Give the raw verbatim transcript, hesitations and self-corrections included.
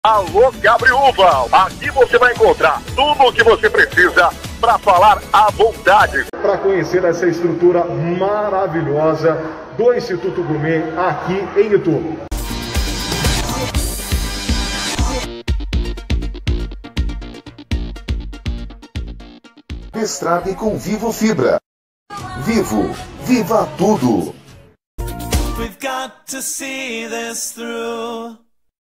Alô, Gabriúva! Aqui você vai encontrar tudo o que você precisa para falar à vontade. Para conhecer essa estrutura maravilhosa do Instituto Gourmet aqui em Itu. Destrave com Vivo Fibra. Vivo, viva tudo! We've got to see this through.